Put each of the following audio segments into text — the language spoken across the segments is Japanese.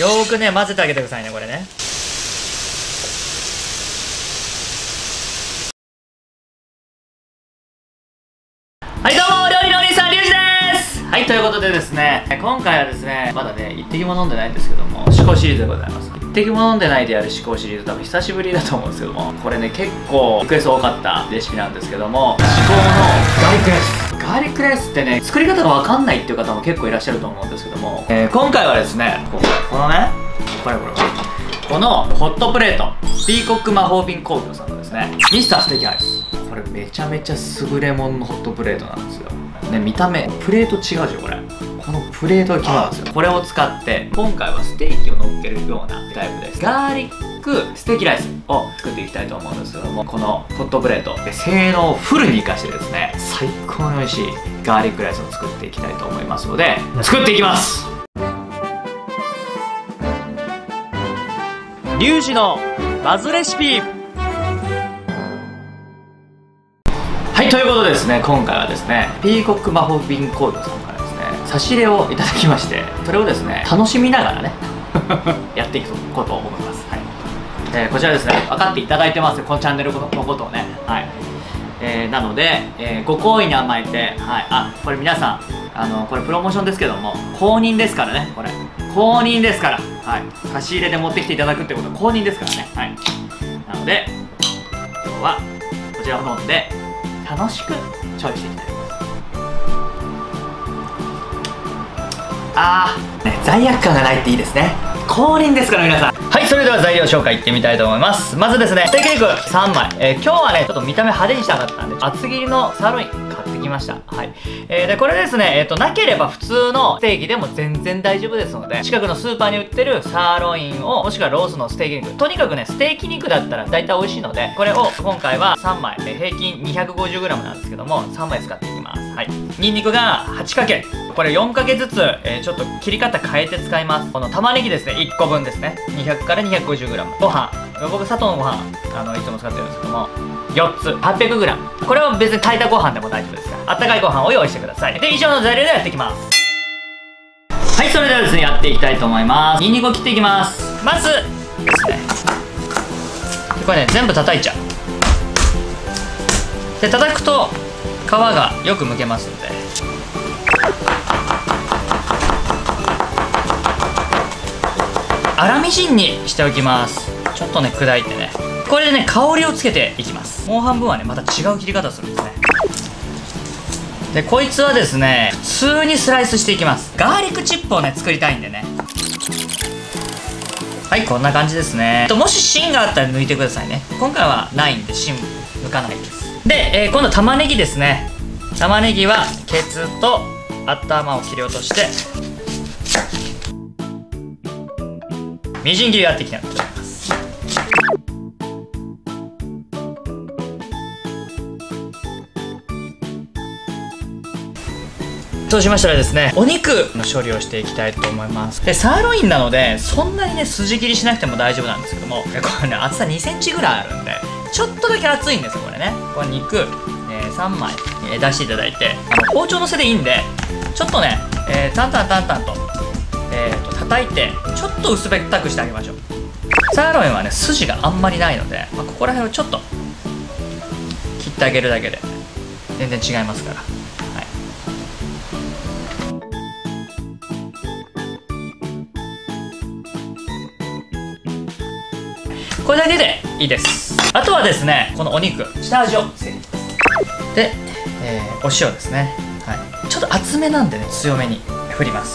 よーくね混ぜてあげてくださいね、これね。はいどうも、料理のお兄さん、リュウジです。はい、ということでですね、今回はですね、まだね一滴も飲んでないんですけども、至高シリーズでございます。一滴も飲んでないでやる至高シリーズ、多分久しぶりだと思うんですけども、これね結構リクエスト多かったレシピなんですけども、至高のガーリックライス。ガーリックライスってね、作り方がわかんないっていう方も結構いらっしゃると思うんですけども、今回はですね、このね、このホットプレート、ピーコック魔法瓶工業さんのですね、ミスターステーキアイス。これめちゃめちゃ優れもののホットプレートなんですよね。見た目プレート違うじゃん、これ。このプレートが決まるんですよ。これを使って今回はステーキを乗っけるようなタイプです。ガーリックステーキライスを作っていきたいと思うんですけども、このホットプレートで性能をフルに活かしてですね、最高に美味しいガーリックライスを作っていきたいと思いますので、作っていきます。リュウジのバズレシピ。はい、ということでですね、今回はですね、ピーコック魔法瓶工業さんからですね、差し入れをいただきまして、それをですね、楽しみながらねやっていこうと思います。はい、こちらですね、分かっていただいてますよ、このチャンネルのことをね。はい、なので、ご好意に甘えて、はい、あ、これ皆さんこれプロモーションですけども、公認ですからね。これ公認ですから、はい、差し入れで持ってきていただくってことは公認ですからね。はい、なので今日はこちらを飲んで楽しく調理していきたいと思います。罪悪感がないっていいですね。公認ですから皆さん。はい、それでは材料紹介いってみたいと思います。まずですね、ステーキ肉3枚、今日はねちょっと見た目派手にしたかったんで厚切りのサーロイン買ってきました。はい、でこれですね、なければ普通のステーキでも全然大丈夫ですので、近くのスーパーに売ってるサーロインを、もしくはロースのステーキ肉、とにかくねステーキ肉だったら大体美味しいので、これを今回は3枚、平均 250g なんですけども3枚使っていきます。はい、ニンニクが8かけ、これ4かけずつ、ちょっと切り方変えて使います。この玉ねぎですね、1個分ですね、200から 250g。 ご飯、僕砂糖のご飯いつも使ってるんですけども4つ 800g。 これは別に炊いたご飯でも大丈夫ですから、あったかいご飯を用意してください。で以上の材料でやっていきます。はい、それではですねやっていきたいと思います。ニンニクを切っていきます。まずですね、これね全部叩いちゃう。で叩くと皮がよく剥けますので、粗みじんにしておきます。ちょっとね砕いてね、これでね香りをつけていきます。もう半分はねまた違う切り方するんですね。でこいつはですね普通にスライスしていきます。ガーリックチップをね作りたいんでね。はい、こんな感じですね。もし芯があったら抜いてくださいね。今回はないんで芯抜かないです。で、今度玉ねぎですね。玉ねぎはケツと頭を切り落としてみじん切りやっていきたいと思います。そうしましたらですね、お肉の処理をしていきたいと思います。でサーロインなのでそんなにね筋切りしなくても大丈夫なんですけども、これね厚さ2センチぐらいあるんでちょっとだけ厚いんですよこれね。これ肉、3枚、出していただいて、包丁の背でいいんでちょっとね、タンタンと、叩いてちょっと薄べったくしてあげましょう。サーロインはね筋があんまりないので、ここら辺をちょっと切ってあげるだけで全然違いますから。はい、これだけでいいです。あとはですね、このお肉下味をつけていきます。で、お塩ですね。はい、ちょっと厚めなんでね強めに振ります。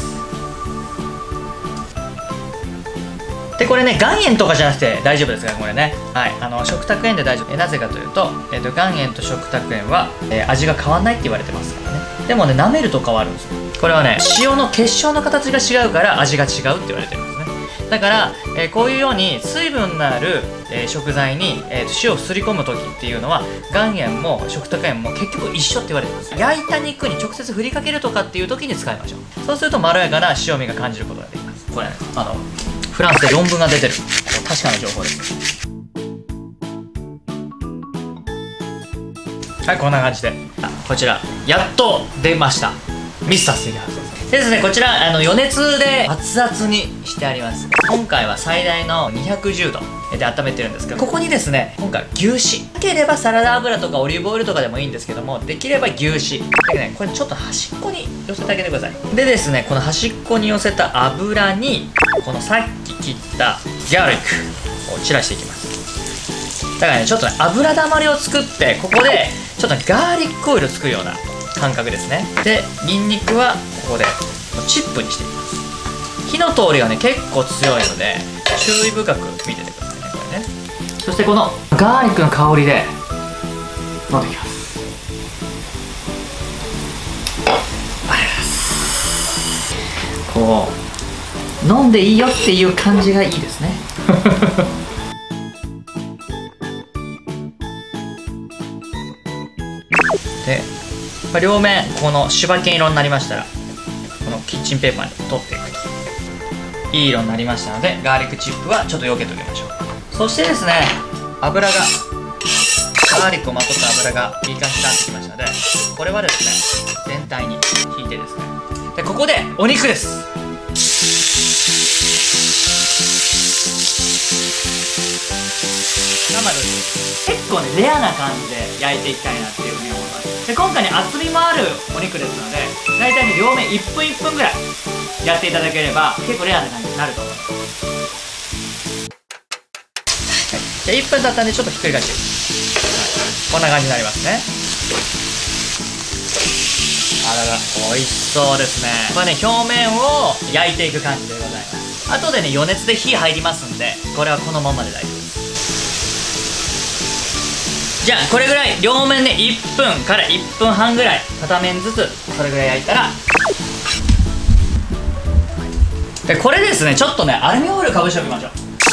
でこれね岩塩とかじゃなくて大丈夫ですからこれね。はい、食卓塩で大丈夫。なぜかというと、岩塩と食卓塩は、味が変わんないって言われてますからね。でもね舐めると変わるんですよ。これはね塩の結晶の形が違うから味が違うって言われてるんですね。だから、こういうように水分のある、食材に、塩をすり込む時っていうのは岩塩も食卓塩も結局一緒って言われてます。焼いた肉に直接振りかけるとかっていう時に使いましょう。そうするとまろやかな塩味が感じることができます。これねフランスで論文が出てる確かな情報です。はい、こんな感じでこちらやっと出ましたミスターステーキハウスです。 でですね、こちら余熱で熱々にしてあります。今回は最大の210度で温めてるんですけど、ここにですね、今回は牛脂、なければサラダ油とかオリーブオイルとかでもいいんですけども、できれば牛脂でね、これちょっと端っこに寄せてあげてください。でですね、この端っこに寄せた油にこのさっき切ったギャーリックを散らしていきます。だからね、ちょっとね、油だまりを作って、ここでちょっとガーリックオイルを作るような感覚ですね。でニンニクはここでチップにしていきます。火の通りがね結構強いので注意深く見ててくださいね、これね。そしてこのガーリックの香りで飲んでいきます。ありがとうございます。こう飲んでいいよっていう感じがいいですね。で両面この柴犬色になりましたら、このキッチンペーパーに取っていくといい色になりましたので、ガーリックチップはちょっと避けておきましょう。そしてですね、ガーリックをまとった油がいい感じになってきましたので、これはですね全体に引いてですね、でここでお肉です。生です。結構ねレアな感じで焼いていきたいなっていうふうに思います。で今回ね厚みもあるお肉ですので、大体ね両面1分1分ぐらいやっていただければ結構レアな感じになると思います。はい、じゃあ1分経ったんでちょっとひっくり返して、こんな感じになりますね。あらら美味しそうですね。これね表面を焼いていく感じでございます。後でね余熱で火入りますんで、これはこのままで大丈夫です。じゃあこれぐらい両面ね1分から1分半ぐらい片面ずつそれぐらい焼いたら、でこれですねちょっとねアルミホイルかぶしておきましょう。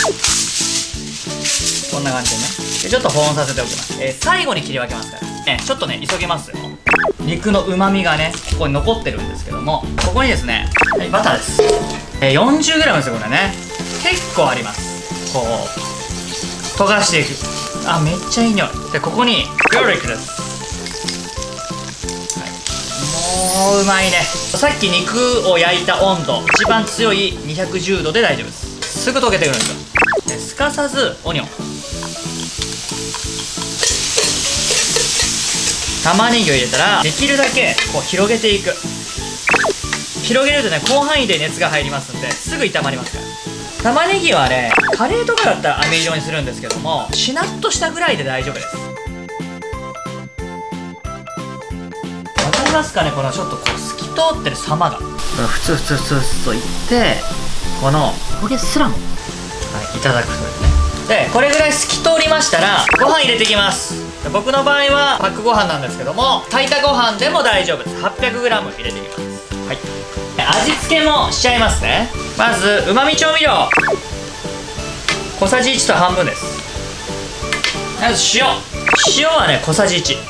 こんな感じでね、でちょっと保温させておきます。最後に切り分けますからね、ちょっとね急げますよ。肉のうまみがねここに残ってるんですけども、ここにですね、はい、バターです。40g ですよこれね。結構あります。こう溶かしていく。あ、めっちゃいい匂い。でここにガーリックです。はい、もううまいね。さっき肉を焼いた温度一番強い210度で大丈夫です。すぐ溶けてくるんですよ。ですかさずオニオン、玉ねぎを入れたらできるだけこう広げていく。広げるとね広範囲で熱が入りますんで、すぐ炒まりますから。玉ねぎはねカレーとかだったら飴色にするんですけども、しなっとしたぐらいで大丈夫です。わかりますかね、このちょっとこう透き通ってる様がふつふつふつふつといって、この焦げすらも、はい、いただくとですね。でこれぐらい透き通りましたらご飯入れていきます。僕の場合はパックご飯なんですけども、炊いたご飯でも大丈夫です。 800g 入れていきます。はい、味付けもしちゃいますね。まずうまみ調味料小さじ1と半分です。まず塩はね小さじ1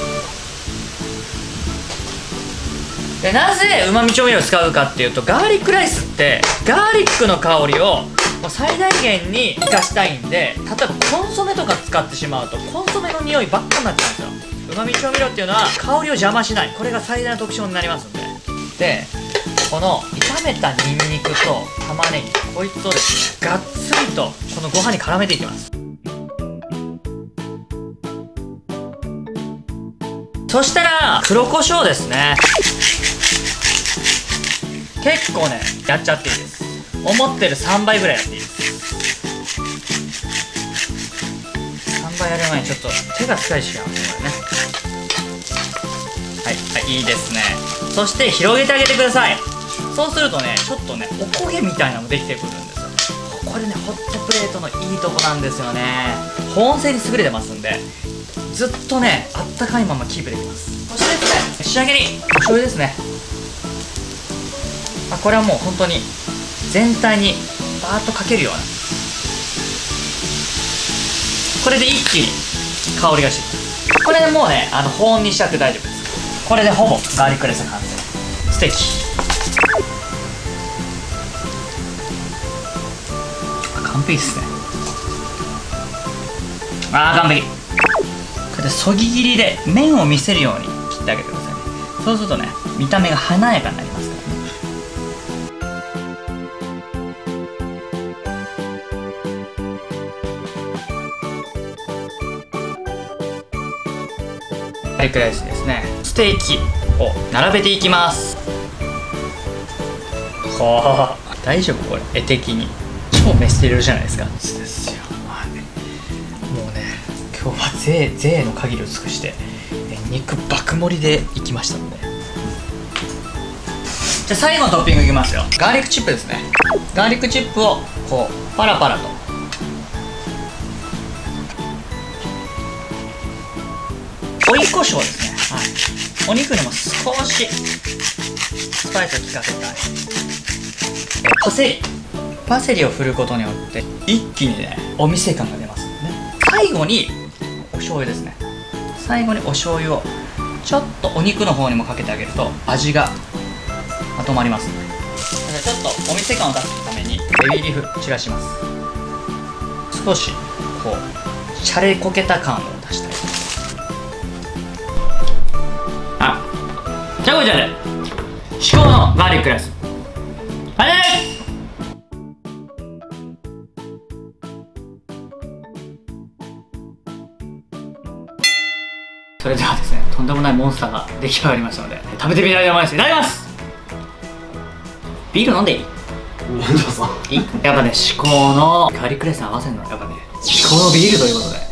で、なぜうまみ調味料を使うかっていうと、ガーリックライスってガーリックの香りをもう最大限に生かしたいんで、例えばコンソメとか使ってしまうとコンソメの匂いばっかになっちゃうんですよ。うまみ調味料っていうのは香りを邪魔しない、これが最大の特徴になりますんで。でこの炒めたニンニクと玉ねぎ、こいつをですねがっつりとこのご飯に絡めていきます。そしたら黒胡椒ですね。結構ねやっちゃっていいです。思ってる3倍ぐらいやっていいです。3倍やる前にちょっと手が使いしちゃうんですよね。はい、はい、いいですね。そして広げてあげてください。そうするとねちょっとねおこげみたいなのもできてくるんですよ。これねホットプレートのいいとこなんですよね。保温性に優れてますんで、ずっとねあったかいままキープできます。そしてですね、仕上げにお醤油ですね。これはもう本当に全体にバーッとかけるような、これで一気に香りがしてきます。これでもうね保温にしちゃって大丈夫です。これでほぼガーリックライス完成。ステーキ完璧ですね。完璧。これでそぎ切りで麺を見せるように切ってあげてくださいね。そうするとね見た目が華やかになりますからね。 ガーリックライスですね。ステーキを並べていきます。はあ、大丈夫これ絵的に超メステルじゃないですか。そうですよ、まあね、もうね今日は税の限りを尽くして肉爆盛りでいきましたので、じゃあ最後のトッピングいきますよ。ガーリックチップですね。ガーリックチップをこうパラパラと。追い胡椒ですね。はい、お肉にも少しスパイスを効かせたいパセリを振ることによって一気にねお店感が出ますね。最後にお醤油ですね。最後にお醤油をちょっとお肉の方にもかけてあげると味がまとまりますね。ちょっとお店感を出すためにベビーリーフ散らします。少しこうシャレこけた感を出したい。じゃあこちらで至高のガーリックライス完成です。それではですね、とんでもないモンスターが出来上がりましたので食べてみたいと思います。いただきます。ビール飲んでいい？いい？やっぱね、至高のガーリックライスに合わせるのはやっぱね至高のビールということで、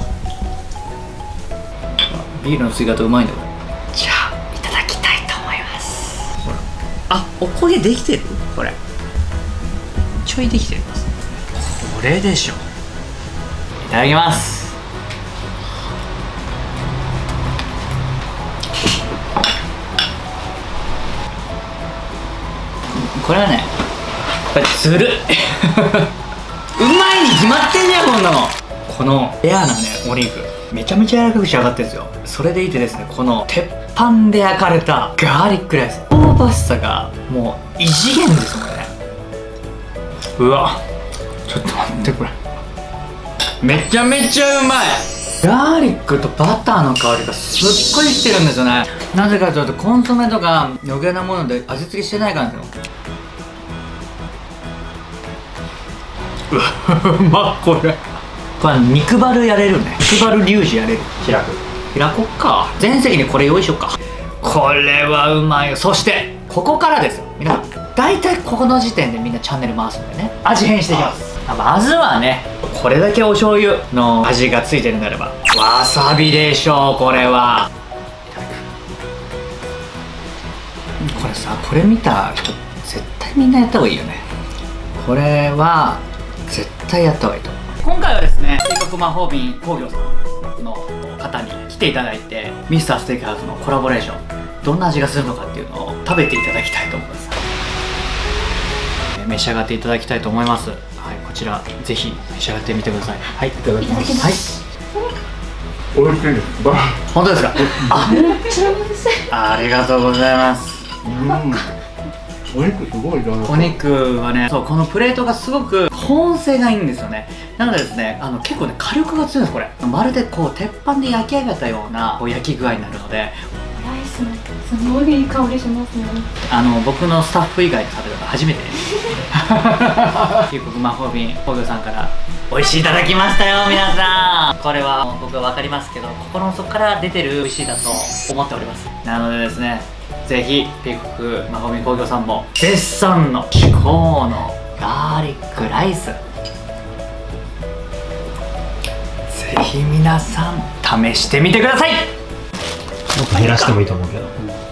ビールの追加とうまいんだよ。じゃあいただきたいと思います。ほら、あ、お焦げできてる。これちょいできてます。これでしょ。いただきます。これはね、これずるいうまいに決まってんじゃんこんなの。このレアなねお肉めちゃめちゃ柔らかく仕上がってるんですよ。それでいてですね、この鉄板で焼かれたガーリックライス、香ばしさがもう異次元ですもんね。うわ、ちょっと待って、これめちゃめちゃうまい。ガーリックとバターの香りがすっごいきてるんですよね。なぜかというとコンソメとか余計なもので味付けしてないからですよ。うまっ、これ肉バルやれるね。肉バルリュウジやれる。開こっか。全席にこれ用意しよっか。これはうまいよ。そしてここからですよ皆さん。大体ここの時点でみんなチャンネル回すんでね、味変していきます。まずはね、これだけお醤油の味がついてるんであればわさびでしょう。これはこれさ、これ見た人絶対みんなやった方がいいよね。これは絶対やった方がいいと思う。今回はですね、帝国魔法瓶工業さんの方に来ていただいて、ミスターステーキハウスのコラボレーションどんな味がするのかっていうのを食べていただきたいと思います。召し上がっていただきたいと思います。はい、こちらぜひ召し上がってみてください。はい、いただきます。はい、 美味しいです。 本当ですか？ありがとうございます。 お肉すごい柔らかい。 お肉はね、そう、このプレートがすごく保温性がいいんですよね。なのでですね、結構ね火力が強いんです。これまるでこう鉄板で焼き上げたようなこう焼き具合になるので、 ライスのすごいいい香りしますね。 僕のスタッフ以外で食べたの初めて帝国魔法瓶工業さんから美味しいいただきましたよ皆さん。これは僕は分かりますけど、心の底から出てる美味しいだと思っております。なのでですね、ぜひ帝国魔法瓶工業さんも絶賛の至高のガーリックライス、ぜひ皆さん試してみてください。 もっと減らしてもいいと思うけど。